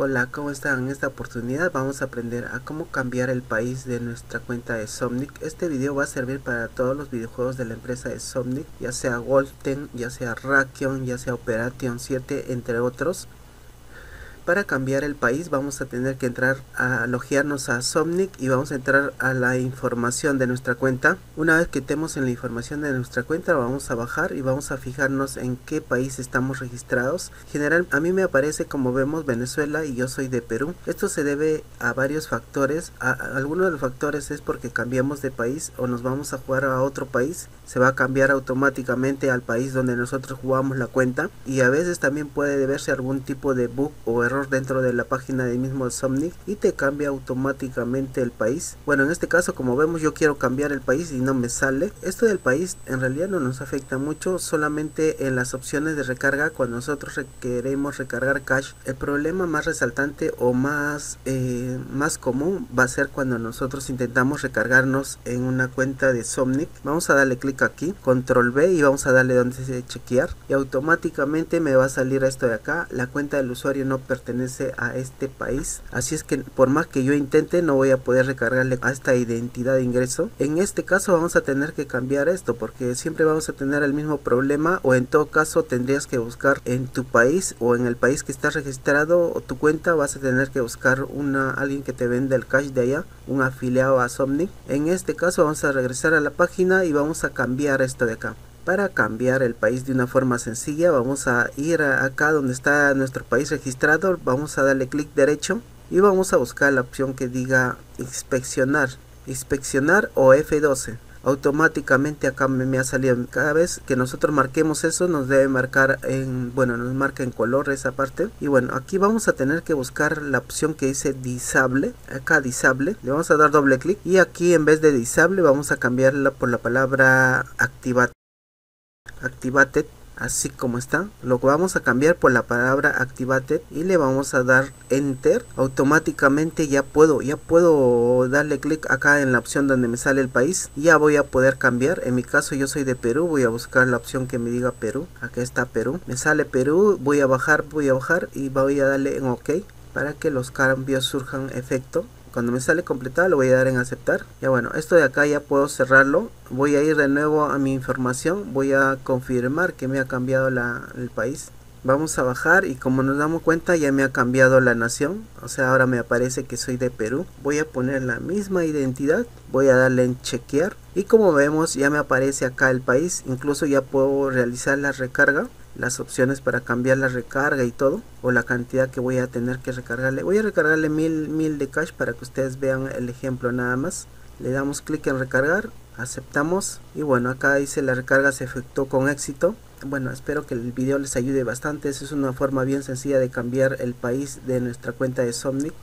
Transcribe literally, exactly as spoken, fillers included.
Hola, ¿cómo están? En esta oportunidad vamos a aprender a cómo cambiar el país de nuestra cuenta de Somnic. Este video va a servir para todos los videojuegos de la empresa de Somnic, ya sea Golden, ya sea Rakion, ya sea Operation siete, entre otros. Para cambiar el país vamos a tener que entrar a loguearnos a Somnic y vamos a entrar a la información de nuestra cuenta. Una vez que estemos en la información de nuestra cuenta vamos a bajar y vamos a fijarnos en qué país estamos registrados. General, a mí me aparece, como vemos, Venezuela y yo soy de Perú. Esto se debe a varios factores. A, a algunos de los factores es porque cambiamos de país o nos vamos a jugar a otro país. Se va a cambiar automáticamente al país donde nosotros jugamos la cuenta, y a veces también puede deberse a algún tipo de bug o error dentro de la página del mismo Somnic y te cambia automáticamente el país. Bueno, en este caso, como vemos, yo quiero cambiar el país y no me sale. Esto del país en realidad no nos afecta mucho, solamente en las opciones de recarga cuando nosotros queremos recargar cash. El problema más resaltante o más eh, más común va a ser cuando nosotros intentamos recargarnos en una cuenta de Somnic. Vamos a darle clic aquí, control B, y vamos a darle donde dice chequear, y automáticamente me va a salir esto de acá: la cuenta del usuario no pertenece a este país. Así es que por más que yo intente, no voy a poder recargarle a esta identidad de ingreso. En este caso vamos a tener que cambiar esto, porque siempre vamos a tener el mismo problema, o en todo caso tendrías que buscar en tu país o en el país que estás registrado o tu cuenta. Vas a tener que buscar una alguien que te venda el cash de allá, un afiliado a Somnic. En este caso vamos a regresar a la página y vamos a cambiar esto de acá. Para cambiar el país de una forma sencilla, vamos a ir a acá donde está nuestro país registrado, vamos a darle clic derecho y vamos a buscar la opción que diga inspeccionar, inspeccionar o F doce. Automáticamente acá me, me ha salido. Cada vez que nosotros marquemos eso, nos debe marcar en, bueno, nos marca en color esa parte. Y bueno, aquí vamos a tener que buscar la opción que dice disable. Acá disable, le vamos a dar doble clic, y aquí en vez de disable vamos a cambiarla por la palabra activate. Activated, así como está, lo vamos a cambiar por la palabra activated y le vamos a dar enter. Automáticamente ya puedo ya puedo darle clic acá en la opción donde me sale el país, y ya voy a poder cambiar. En mi caso yo soy de Perú, voy a buscar la opción que me diga Perú. Acá está Perú, me sale Perú, voy a bajar voy a bajar y voy a darle en OK para que los cambios surjan efecto. Cuando me sale completado lo voy a dar en aceptar. Ya bueno, esto de acá ya puedo cerrarlo. Voy a ir de nuevo a mi información, voy a confirmar que me ha cambiado la, el país. Vamos a bajar y como nos damos cuenta ya me ha cambiado la nación, o sea, ahora me aparece que soy de Perú. Voy a poner la misma identidad, voy a darle en chequear y como vemos ya me aparece acá el país. Incluso ya puedo realizar la recarga, las opciones para cambiar la recarga y todo, o la cantidad que voy a tener que recargarle. Voy a recargarle mil, mil de cash para que ustedes vean el ejemplo nada más. Le damos clic en recargar, aceptamos y bueno, acá dice la recarga se efectuó con éxito. Bueno, espero que el video les ayude bastante. Esa es una forma bien sencilla de cambiar el país de nuestra cuenta de Somnic.